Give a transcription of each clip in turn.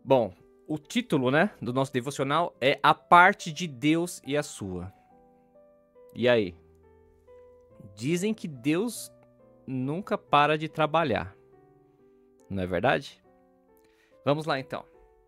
Bom, o título, né, do nosso devocional é A Parte de Deus e a Sua. E aí? Dizem que Deus nunca para de trabalhar, não é verdade? Vamos lá então.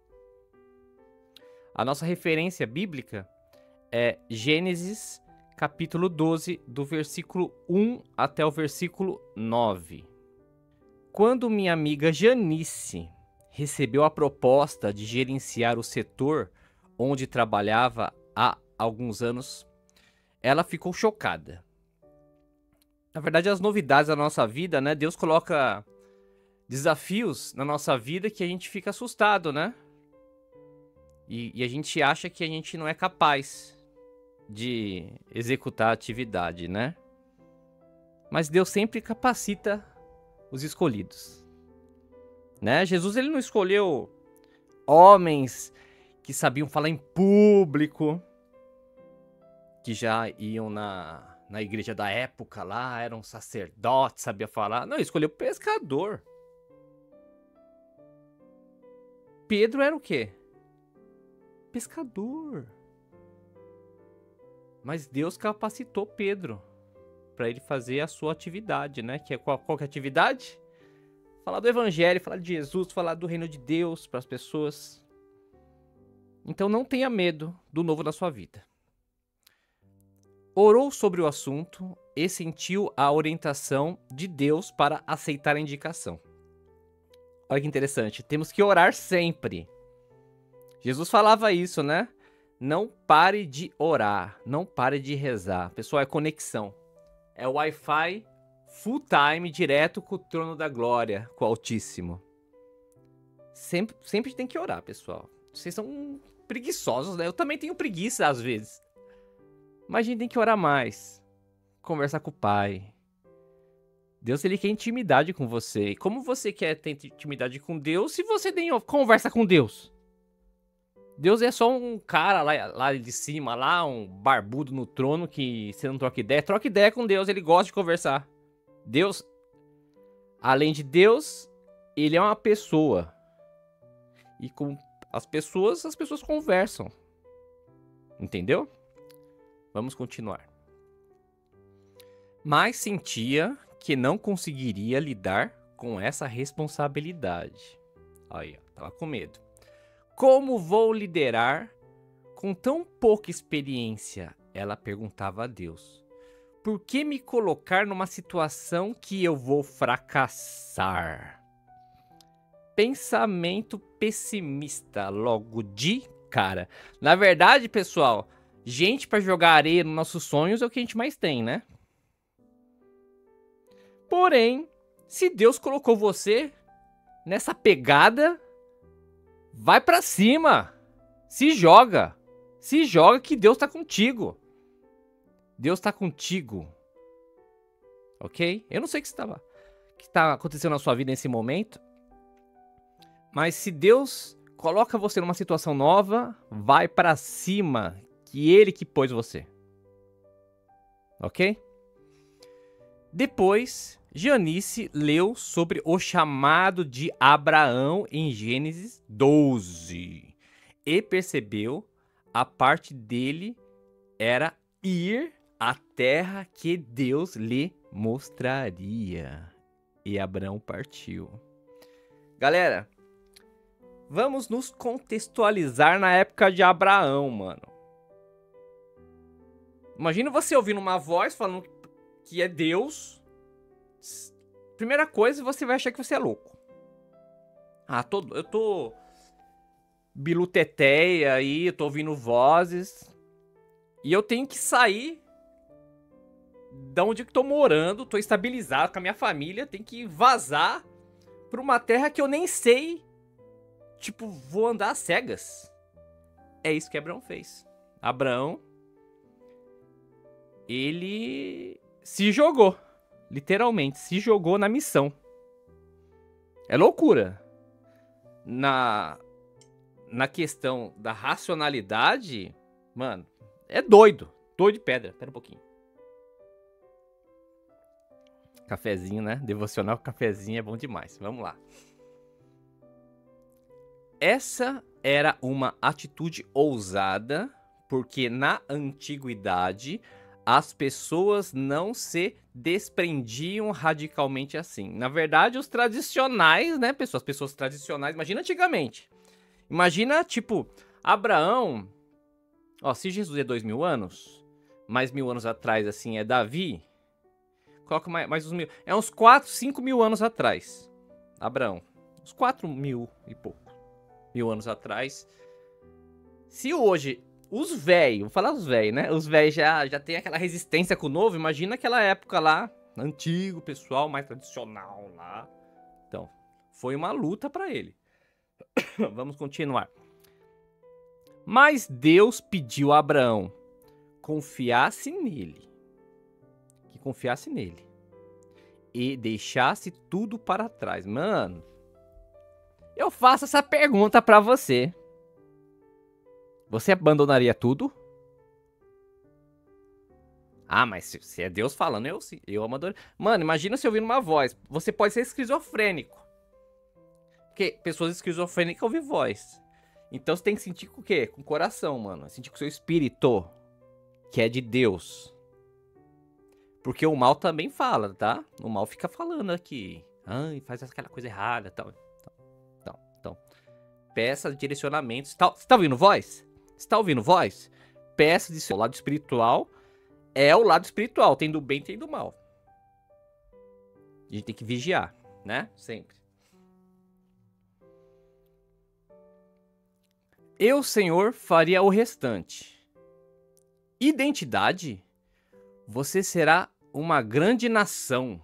A nossa referência bíblica é Gênesis, capítulo 12, do versículo 1 até o versículo 9. Quando minha amiga Janice recebeu a proposta de gerenciar o setor onde trabalhava há alguns anos, ela ficou chocada. Na verdade, as novidades da nossa vida, né? Deus coloca desafios na nossa vida que a gente fica assustado, né? E a gente acha que a gente não é capaz de executar a atividade, né? Mas Deus sempre capacita os escolhidos, né? Jesus, ele não escolheu homens que sabiam falar em público, que já iam na igreja da época lá, eram sacerdotes, sabia falar. Não, ele escolheu pescador. Pedro era o quê? Pescador. Mas Deus capacitou Pedro para ele fazer a sua atividade, né? Que é qual que é a atividade? Falar do evangelho, falar de Jesus, falar do reino de Deus para as pessoas. Então não tenha medo do novo na sua vida. Orou sobre o assunto e sentiu a orientação de Deus para aceitar a indicação. Olha que interessante, temos que orar sempre. Jesus falava isso, né? Não pare de orar, não pare de rezar. Pessoal, é conexão. É Wi-Fi full time, direto com o trono da glória, com o Altíssimo. Sempre tem que orar, pessoal. Vocês são preguiçosos, né? Eu também tenho preguiça às vezes. Mas a gente tem que orar mais. Conversar com o Pai. Deus, ele quer intimidade com você. E como você quer ter intimidade com Deus se você nem conversa com Deus? Deus é só um cara lá de cima, lá, um barbudo no trono que você não troca ideia. Troca ideia com Deus, ele gosta de conversar. Deus, além de Deus, ele é uma pessoa. E com as pessoas conversam. Entendeu? Vamos continuar. Mas sentia que não conseguiria lidar com essa responsabilidade. Aí, tava com medo. Como vou liderar com tão pouca experiência? Ela perguntava a Deus. Por que me colocar numa situação que eu vou fracassar? Pensamento pessimista logo de cara. Na verdade, pessoal, gente para jogar areia nos nossos sonhos é o que a gente mais tem, né? Porém, se Deus colocou você nessa pegada, vai pra cima. Se joga. Se joga que Deus tá contigo. Deus tá contigo. Ok? Eu não sei o que tá acontecendo na sua vida nesse momento. Mas se Deus coloca você numa situação nova, vai pra cima. Que Ele que pôs você. Ok? Depois, Janice leu sobre o chamado de Abraão em Gênesis 12 e percebeu a parte dele era ir à terra que Deus lhe mostraria. E Abraão partiu. Galera, vamos nos contextualizar na época de Abraão, mano. Imagina você ouvindo uma voz falando que é Deus. Primeira coisa, você vai achar que você é louco. Eu tô biluteteia aí, eu tô ouvindo vozes. E eu tenho que sair da onde eu tô morando, tô estabilizado com a minha família, tenho que vazar pra uma terra que eu nem sei. Tipo, vou andar às cegas. É isso que Abraão fez. Abraão, ele se jogou. Literalmente, se jogou na missão. É loucura. Na questão da racionalidade, mano, é doido. Doido de pedra. Pera um pouquinho. Cafezinho, né? Devocional com cafezinho é bom demais. Vamos lá. essa era uma atitude ousada, porque na antiguidade as pessoas não se desprendiam radicalmente assim. Na verdade, os tradicionais, né, pessoas, as pessoas tradicionais, imagina antigamente. Imagina, tipo, Abraão, ó, se Jesus é 2000 anos, mais 1000 anos atrás, assim, é Davi, coloca mais uns 1000, é uns 4, 5 mil anos atrás, Abraão, uns 4 mil e pouco, 1000 anos atrás. Se hoje os velhos, vou falar os velhos, né? Os velhos já tem aquela resistência com o novo. Imagina aquela época lá, antigo, pessoal mais tradicional lá. Então, foi uma luta para ele. Vamos continuar. Mas Deus pediu a Abraão confiasse nele. Que confiasse nele. E deixasse tudo para trás. Mano, eu faço essa pergunta para você. Você abandonaria tudo? Ah, mas se é Deus falando, eu abandonaria. Mano, imagina se eu ouvir uma voz. Você pode ser esquizofrênico. Porque pessoas esquizofrênicas ouvem voz. Então você tem que sentir com o quê? Com o coração, mano. Sentir com o seu espírito, que é de Deus. Porque o mal também fala, tá? O mal fica falando aqui. Ai, faz aquela coisa errada, tal. Então. Peça direcionamentos. Você tá ouvindo voz? Você tá ouvindo voz? Peça de seu lado espiritual. É o lado espiritual. Tem do bem, tem do mal. A gente tem que vigiar, né? Sempre. Eu, Senhor, faria o restante. Identidade? Você será uma grande nação.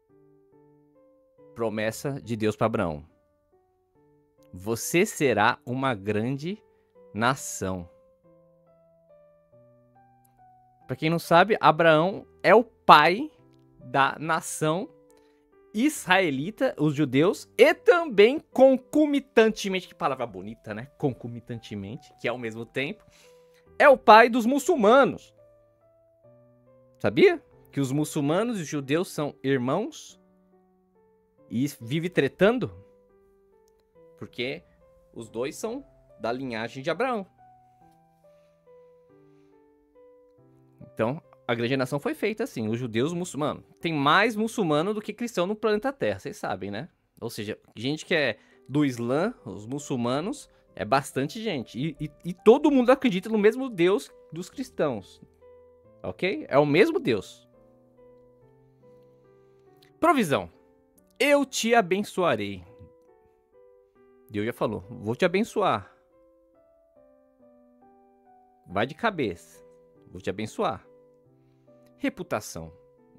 Promessa de Deus para Abraão. Você será uma grande nação. Para quem não sabe, Abraão é o pai da nação israelita, os judeus, e também concomitantemente, que palavra bonita, né? Concomitantemente, que ao mesmo tempo, é o pai dos muçulmanos. Sabia? Que os muçulmanos e os judeus são irmãos e vivem tretando? Porque os dois são da linhagem de Abraão. Então, a grande nação foi feita assim, os judeus, os muçulmanos. Tem mais muçulmano do que cristão no planeta Terra, vocês sabem, né? Ou seja, gente que é do Islã, os muçulmanos, é bastante gente. E todo mundo acredita no mesmo Deus dos cristãos. Ok? É o mesmo Deus. Provisão. Eu te abençoarei. Deus já falou, vou te abençoar. Vai de cabeça. Vou te abençoar. Reputação.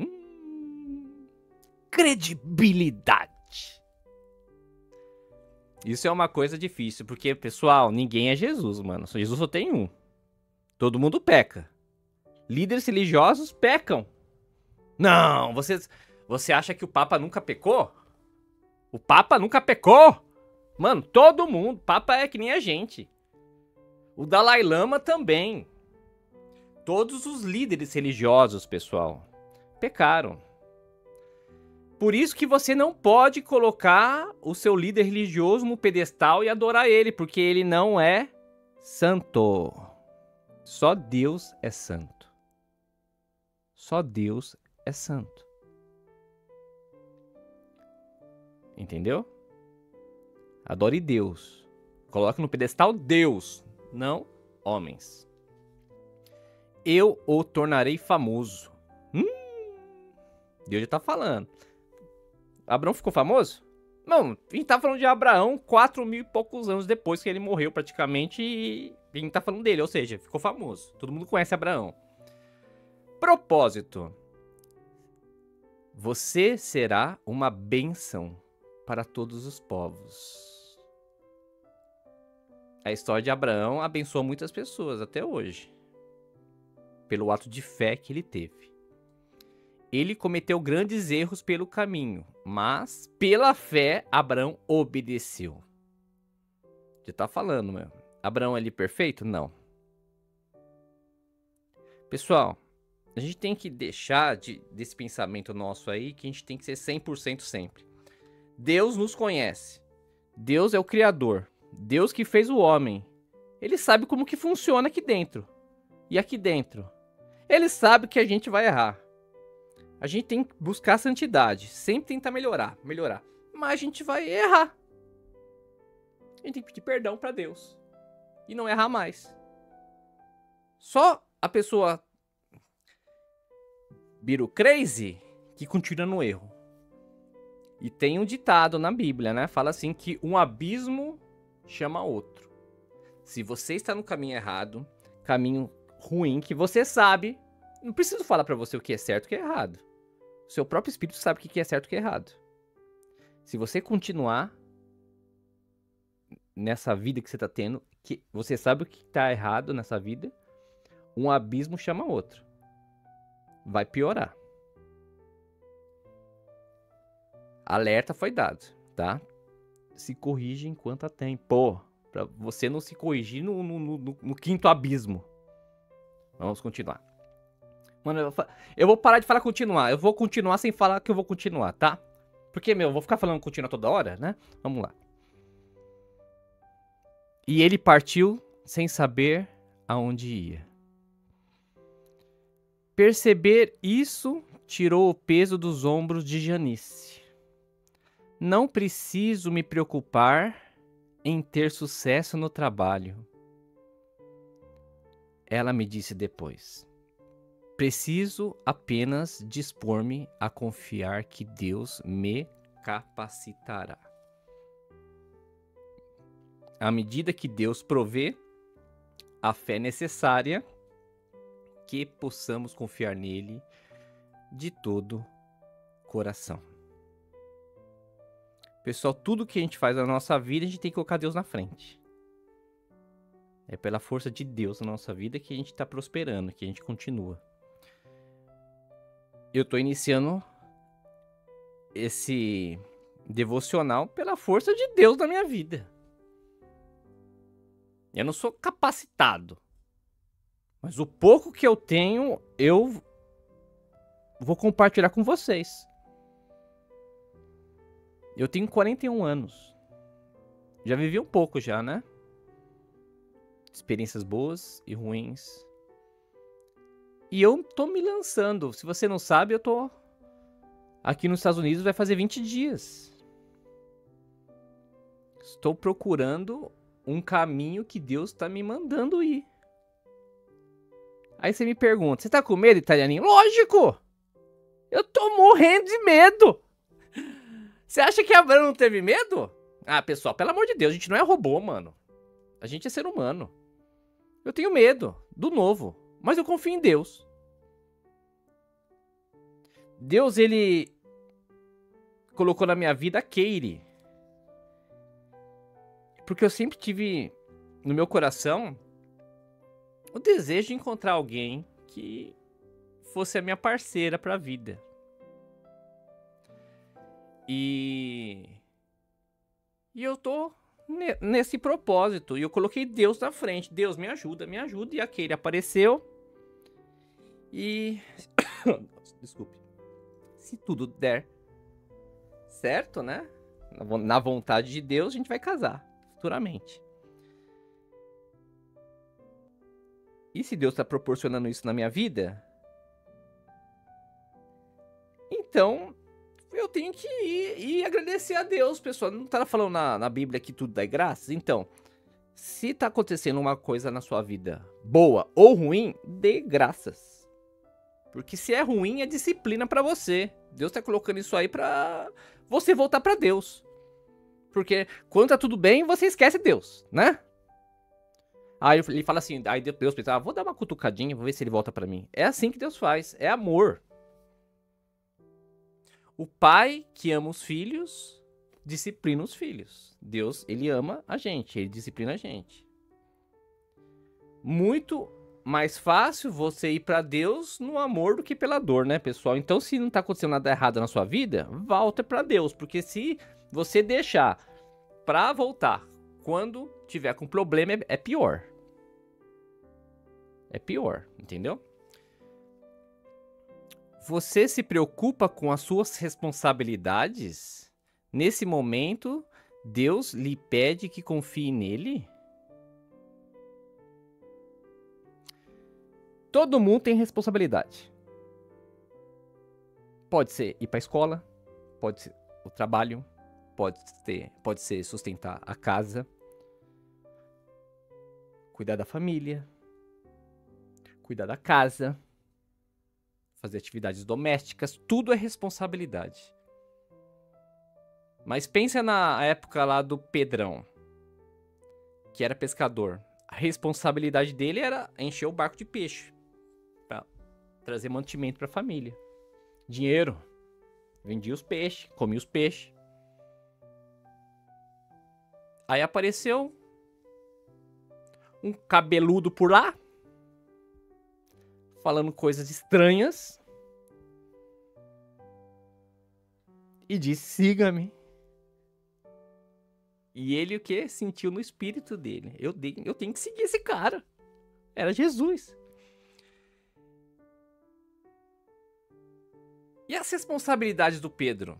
Credibilidade. Isso é uma coisa difícil, porque, pessoal, ninguém é Jesus, mano. Jesus só tem um. Todo mundo peca. Líderes religiosos pecam. Não, você acha que o Papa nunca pecou? O Papa nunca pecou? Mano, todo mundo. Papa é que nem a gente. O Dalai Lama também. Todos os líderes religiosos, pessoal, pecaram. Por isso que você não pode colocar o seu líder religioso no pedestal e adorar ele, porque ele não é santo. Só Deus é santo. Só Deus é santo. Entendeu? Adore Deus. Coloque no pedestal Deus, não homens. Eu o tornarei famoso. Deus já tá falando. Abraão ficou famoso? Não, a gente tá falando de Abraão 4.000 e poucos anos depois que ele morreu praticamente e a gente tá falando dele, ou seja, ficou famoso. Todo mundo conhece Abraão. Propósito. Você será uma bênção para todos os povos. A história de Abraão abençoou muitas pessoas até hoje. Pelo ato de fé que ele teve. Ele cometeu grandes erros pelo caminho, mas pela fé Abraão obedeceu. Você tá falando, meu. Abraão é ali perfeito? Não. Pessoal, a gente tem que deixar desse pensamento nosso aí que a gente tem que ser 100% sempre. Deus nos conhece. Deus é o Criador. Deus que fez o homem, ele sabe como que funciona aqui dentro. E aqui dentro, ele sabe que a gente vai errar. A gente tem que buscar a santidade, sempre tentar melhorar. Mas a gente vai errar. A gente tem que pedir perdão para Deus e não errar mais. Só a pessoa vira crazy que continua no erro. E tem um ditado na Bíblia, né? Fala assim que um abismo chama outro. Se você está no caminho errado, caminho ruim, que você sabe, não preciso falar para você o que é certo e o que é errado. O seu próprio espírito sabe o que é certo e o que é errado. Se você continuar nessa vida que você está tendo, que você sabe o que está errado nessa vida, um abismo chama outro. Vai piorar. Alerta foi dado, tá? Se corrige enquanto há tempo. Pra você não se corrigir no quinto abismo. Vamos continuar. Mano, eu vou parar de falar continuar. Eu vou continuar sem falar que eu vou continuar, tá? Porque, eu vou ficar falando continuar toda hora, né? Vamos lá. E ele partiu sem saber aonde ia. Perceber isso tirou o peso dos ombros de Janice. Não preciso me preocupar em ter sucesso no trabalho. Ela me disse depois. Preciso apenas dispor-me a confiar que Deus me capacitará. À medida que Deus provê a fé necessária, que possamos confiar nele de todo coração. Pessoal, tudo que a gente faz na nossa vida, a gente tem que colocar Deus na frente. É pela força de Deus na nossa vida que a gente está prosperando, que a gente continua. Eu estou iniciando esse devocional pela força de Deus na minha vida. Eu não sou capacitado. Mas o pouco que eu tenho, eu vou compartilhar com vocês. Eu tenho 41 anos. Já vivi um pouco já, né? Experiências boas e ruins. E eu tô me lançando. Se você não sabe, eu tô aqui nos Estados Unidos, vai fazer 20 dias. Estou procurando um caminho que Deus tá me mandando ir. Aí você me pergunta, você tá com medo, italianinho? Lógico! Eu tô morrendo de medo! Você acha que Abraão não teve medo? Ah, pessoal, pelo amor de Deus, a gente não é robô, mano. A gente é ser humano. Eu tenho medo do novo, mas eu confio em Deus. Deus, ele colocou na minha vida a Keire. Porque eu sempre tive no meu coração o desejo de encontrar alguém que fosse a minha parceira para a vida. E eu tô nesse propósito. E eu coloquei Deus na frente. Deus, me ajuda, me ajuda. E aquele apareceu. E... Desculpe. Se tudo der certo, né? Na vontade de Deus, a gente vai casar futuramente. E se Deus está proporcionando isso na minha vida, então eu tenho que ir e agradecer a Deus, pessoal. Não tá falando na Bíblia que tudo dá graças? Então, se tá acontecendo uma coisa na sua vida boa ou ruim, dê graças. Porque se é ruim, é disciplina pra você. Deus tá colocando isso aí pra você voltar pra Deus. Porque quando tá tudo bem, você esquece Deus, né? Aí ele fala assim, aí Deus pensa, vou dar uma cutucadinha, vou ver se ele volta pra mim. É assim que Deus faz, é amor. O pai que ama os filhos, disciplina os filhos. Deus, ele ama a gente, ele disciplina a gente. Muito mais fácil você ir pra Deus no amor do que pela dor, né, pessoal? Então, se não tá acontecendo nada errado na sua vida, volta pra Deus. Porque se você deixar pra voltar quando tiver com problema, é pior. É pior, entendeu? Você se preocupa com as suas responsabilidades? Nesse momento, Deus lhe pede que confie nele? Todo mundo tem responsabilidade. Pode ser ir para a escola, pode ser o trabalho, pode ser sustentar a casa, cuidar da família, cuidar da casa, fazer atividades domésticas, tudo é responsabilidade. Mas pensa na época lá do Pedrão, que era pescador. A responsabilidade dele era encher o barco de peixe, para trazer mantimento para a família. Dinheiro, vendia os peixes, comia os peixes. Aí apareceu um cabeludo por lá, falando coisas estranhas, e disse: siga-me. E ele o que? Sentiu no espírito dele: eu tenho que seguir esse cara. Era Jesus. E as responsabilidades do Pedro?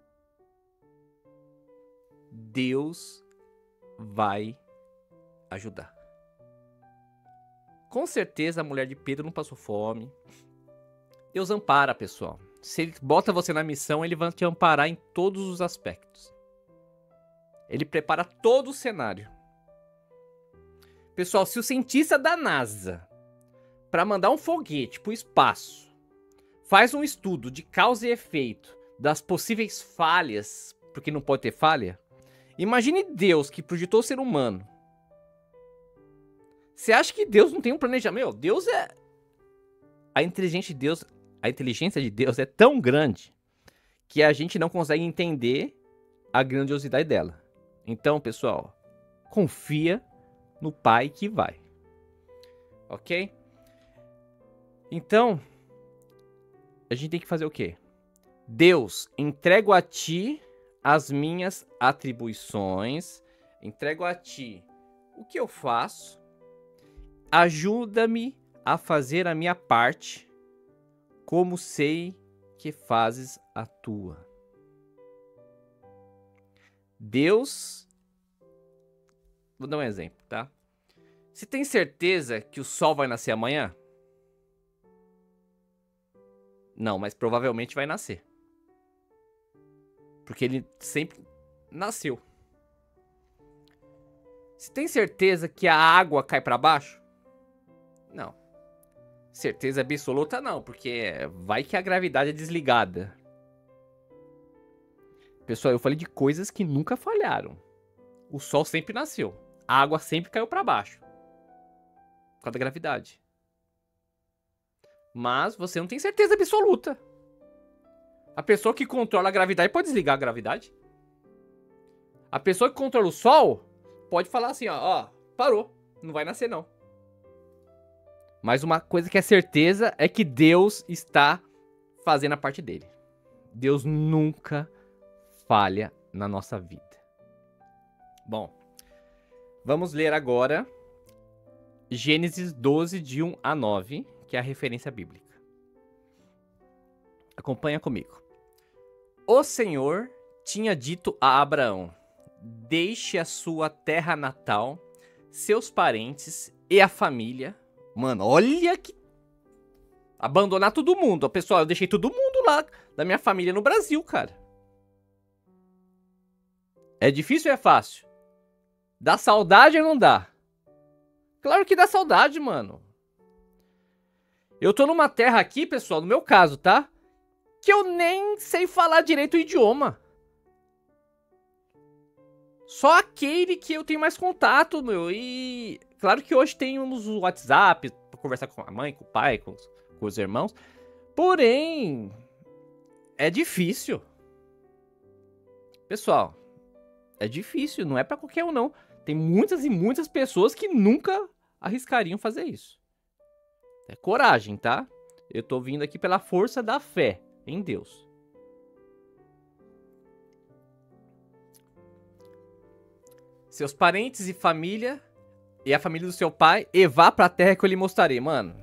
Deus vai ajudar. Com certeza a mulher de Pedro não passou fome. Deus ampara, pessoal. Se ele bota você na missão, ele vai te amparar em todos os aspectos. Ele prepara todo o cenário. Pessoal, se o cientista da NASA, para mandar um foguete para o espaço, faz um estudo de causa e efeito das possíveis falhas, porque não pode ter falha, imagine Deus que projetou o ser humano. Você acha que Deus não tem um planejamento? Meu, Deus é... A inteligência de Deus é tão grande que a gente não consegue entender a grandiosidade dela. Então, pessoal, confia no Pai que vai. Ok? Então, a gente tem que fazer o quê? Deus, entrego a ti as minhas atribuições, entrego a ti o que eu faço, ajuda-me a fazer a minha parte, como sei que fazes a tua. Deus, vou dar um exemplo, tá? Você tem certeza que o sol vai nascer amanhã? Não, mas provavelmente vai nascer. Porque ele sempre nasceu. Você tem certeza que a água cai para baixo? Não. Certeza absoluta não, porque vai que a gravidade é desligada. Pessoal, eu falei de coisas que nunca falharam. O sol sempre nasceu. A água sempre caiu para baixo. Por causa da gravidade. Mas você não tem certeza absoluta. A pessoa que controla a gravidade pode desligar a gravidade. A pessoa que controla o sol pode falar assim, ó, parou, não vai nascer não. Mas uma coisa que é certeza é que Deus está fazendo a parte dele. Deus nunca falha na nossa vida. Bom, vamos ler agora Gênesis 12, de 1 a 9, que é a referência bíblica. Acompanha comigo. O Senhor tinha dito a Abraão: deixe a sua terra natal, seus parentes e a família. Mano, olha que... Abandonar todo mundo. Pessoal, eu deixei todo mundo lá, da minha família no Brasil, cara. É difícil ou é fácil? Dá saudade ou não dá? Claro que dá saudade, mano. Eu tô numa terra aqui, pessoal, no meu caso, tá? Que eu nem sei falar direito o idioma. Só aquele que eu tenho mais contato, meu. E claro que hoje temos o WhatsApp pra conversar com a mãe, com o pai, com os irmãos. Porém, é difícil. Pessoal, é difícil, não é pra qualquer um, não. Tem muitas e muitas pessoas que nunca arriscariam fazer isso. É coragem, tá? Eu tô vindo aqui pela força da fé em Deus. Seus parentes e família, e a família do seu pai, e vá pra terra que eu lhe mostrarei. Mano,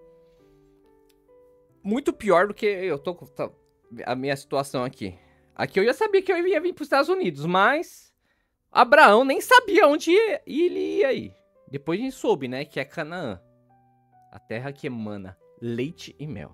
muito pior do que eu tô... a minha situação aqui. Aqui eu já sabia que eu ia vir pros Estados Unidos, mas Abraão nem sabia onde ele ia ir. Depois a gente soube, né, que é Canaã. A terra que emana leite e mel.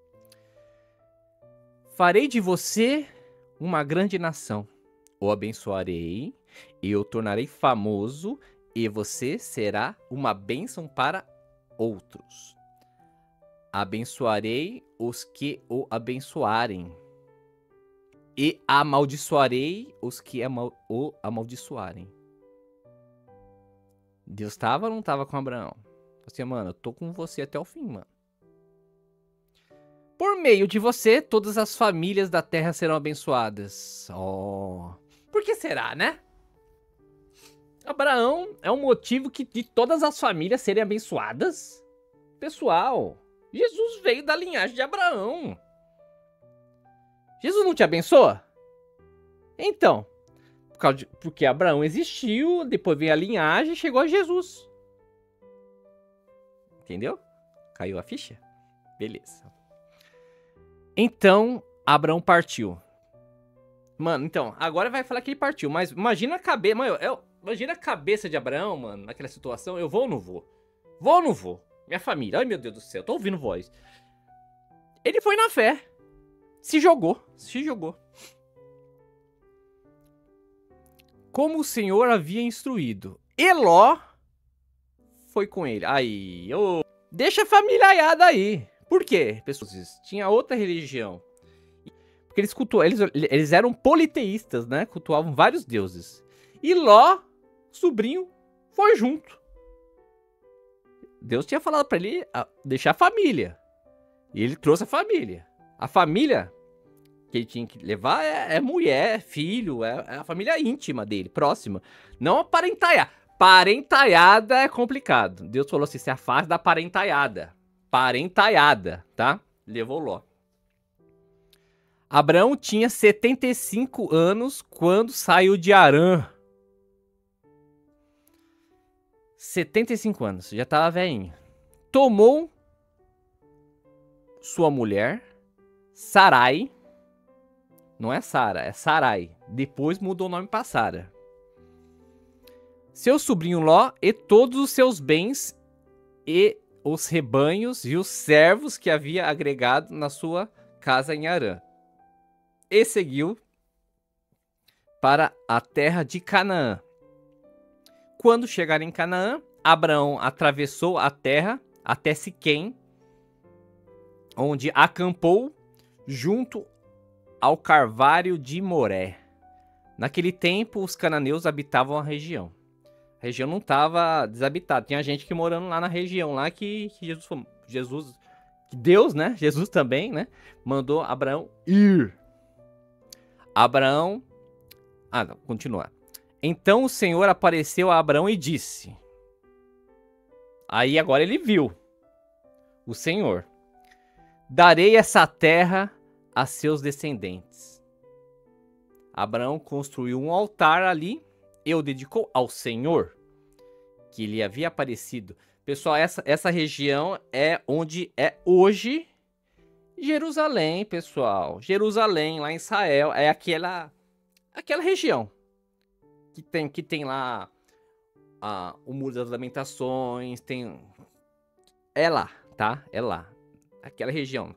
Farei de você uma grande nação. O abençoarei e o tornarei famoso, e você será uma bênção para outros. Abençoarei os que o abençoarem, e amaldiçoarei os que o amaldiçoarem. Deus estava ou não estava com Abraão? Assim, mano, eu tô com você até o fim, mano. Por meio de você, todas as famílias da terra serão abençoadas. Oh. Por que será, né? Abraão é um motivo de todas as famílias serem abençoadas? Pessoal, Jesus veio da linhagem de Abraão. Jesus não te abençoa? Então, porque Abraão existiu, depois veio a linhagem e chegou a Jesus. Entendeu? Caiu a ficha? Beleza. Então, Abraão partiu. Mano, então, agora vai falar que ele partiu, mas imagina a cabeça, mano, imagina a cabeça de Abraão, mano, naquela situação, eu vou ou não vou? Vou ou não vou? Minha família, ai meu Deus do céu, tô ouvindo voz. Ele foi na fé, se jogou. Como o Senhor havia instruído. Eló foi com ele. Aí, deixa a familiaiada aí. Por quê? Pessoas, tinha outra religião. Porque eles eram politeístas, né? Cultuavam vários deuses. E Ló, sobrinho, foi junto. Deus tinha falado pra ele deixar a família. E ele trouxe a família. A família que ele tinha que levar é mulher, filho, é a família íntima dele, próxima. Não a parentaiada. Parentaiada é complicado. Deus falou assim, se afaste da parentaiada. Parentaiada, tá? Levou Ló. Abraão tinha 75 anos quando saiu de Harã. 75 anos, já tava velhinho. Tomou sua mulher, Sarai. Não é Sara, é Sarai. Depois mudou o nome para Sara. Seu sobrinho Ló e todos os seus bens e os rebanhos e os servos que havia agregado na sua casa em Harã. E seguiu para a terra de Canaã. Quando chegaram em Canaã, Abraão atravessou a terra até Siquém, onde acampou junto ao carvalho de Moré. Naquele tempo, os cananeus habitavam a região. A região não estava desabitada. Tinha gente que morando lá na região, lá que Deus, né? Jesus também, né? Mandou Abraão ir. Abraão... não, continua. Então o Senhor apareceu a Abraão e disse... Aí agora ele viu o Senhor. Darei essa terra a seus descendentes. Abraão construiu um altar ali e o dedicou ao Senhor, que lhe havia aparecido. Pessoal, essa região é onde é hoje Jerusalém, pessoal. Jerusalém, lá em Israel, é aquela região que tem lá o Muro das Lamentações, é lá, tá? É lá. Aquela região.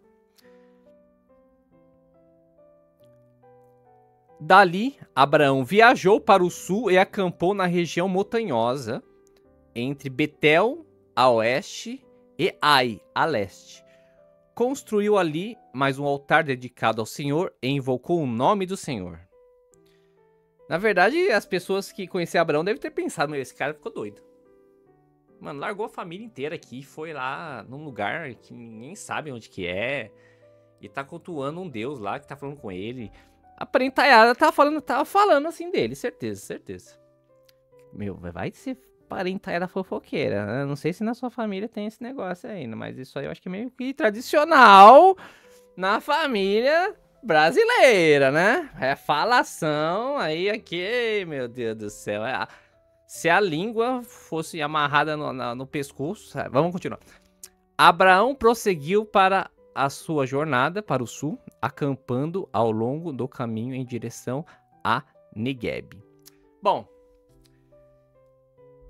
Dali, Abraão viajou para o sul e acampou na região montanhosa, entre Betel, a oeste, e Ai, a leste. Construiu ali mais um altar dedicado ao Senhor e invocou o nome do Senhor. Na verdade, as pessoas que conheciam Abraão devem ter pensado, meu, esse cara ficou doido. Mano, largou a família inteira aqui, foi lá num lugar que ninguém sabe onde que é, e tá cultuando um deus lá que tá falando com ele. A parentaiada tava falando assim dele, certeza. Meu, vai ser parentaiada fofoqueira, né? Não sei se na sua família tem esse negócio ainda, mas isso aí eu acho que é meio que tradicional na família brasileira, né? É falação aí aqui, meu Deus do céu. Se a língua fosse amarrada no pescoço... Vamos continuar. Abraão prosseguiu para a sua jornada para o sul, acampando ao longo do caminho em direção a Negueb. Bom,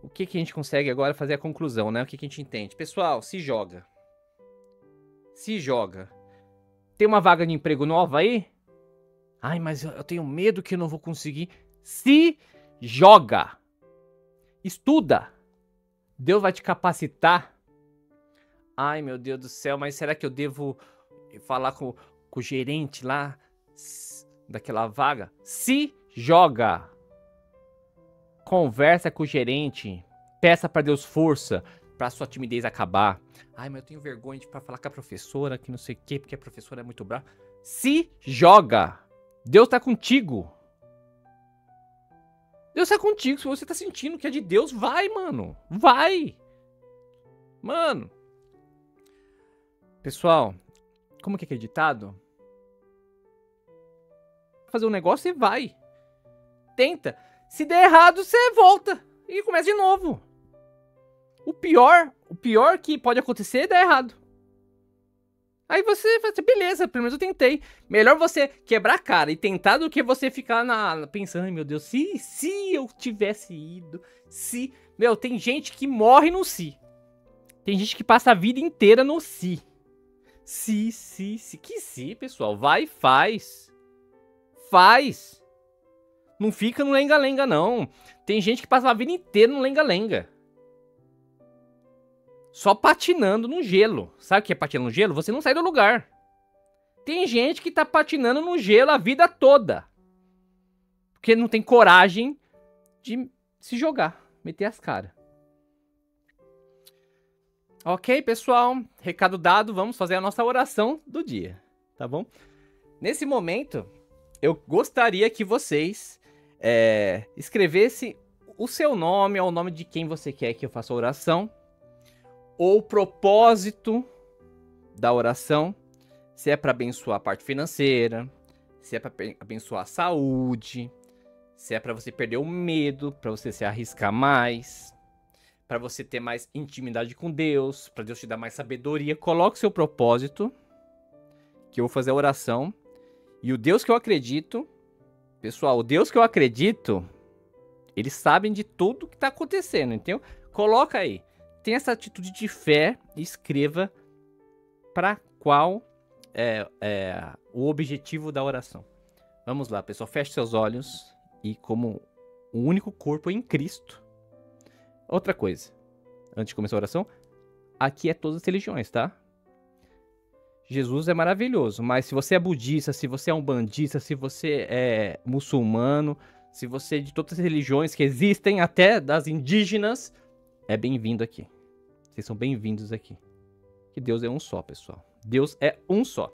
o que a gente consegue agora fazer a conclusão, né? O que a gente entende? Pessoal, se joga. Se joga. Tem uma vaga de emprego nova aí? Ai, mas eu tenho medo que eu não vou conseguir. Se joga. Estuda. Deus vai te capacitar. Ai, meu Deus do céu, mas será que eu devo falar com o gerente lá daquela vaga? Se joga. Conversa com o gerente. Peça para Deus força para sua timidez acabar. Ai, mas eu tenho vergonha para falar com a professora, que não sei o quê, porque a professora é muito brava. Se joga. Deus tá contigo. Deus tá contigo. Se você tá sentindo que é de Deus, vai, mano. Vai. Mano. Pessoal, como que é ditado? Fazer um negócio e vai. Tenta. Se der errado, você volta e começa de novo. O pior que pode acontecer é dar errado. Aí você vai dizer, beleza, pelo menos eu tentei. Melhor você quebrar a cara e tentar do que você ficar pensando, ai meu Deus, se eu tivesse ido, se... Meu, tem gente que morre no si. Tem gente que passa a vida inteira no si. Que si, pessoal? Vai e faz. Faz. Não fica no lenga-lenga, não. Tem gente que passa a vida inteira no lenga-lenga. Só patinando no gelo. Sabe o que é patinar no gelo? Você não sai do lugar. Tem gente que tá patinando no gelo a vida toda. Porque não tem coragem de se jogar. Meter as caras. Ok, pessoal? Recado dado. Vamos fazer a nossa oração do dia. Tá bom? Nesse momento, eu gostaria que vocês escrevessem o seu nome, ou o nome de quem você quer que eu faça a oração. Ou o propósito da oração, se é para abençoar a parte financeira, se é para abençoar a saúde, se é para você perder o medo, para você se arriscar mais, para você ter mais intimidade com Deus, para Deus te dar mais sabedoria. Coloque seu propósito, que eu vou fazer a oração. E o Deus que eu acredito, pessoal, o Deus que eu acredito, eles sabem de tudo que está acontecendo, entendeu? Coloca aí. Tenha essa atitude de fé e escreva para qual é o objetivo da oração. Vamos lá, pessoal. Feche seus olhos e como o único corpo em Cristo. Outra coisa, antes de começar a oração, aqui é todas as religiões, tá? Jesus é maravilhoso, mas se você é budista, se você é umbandista, se você é muçulmano, se você é de todas as religiões que existem, até das indígenas, é bem-vindo aqui. Vocês são bem-vindos aqui. Que Deus é um só, pessoal. Deus é um só.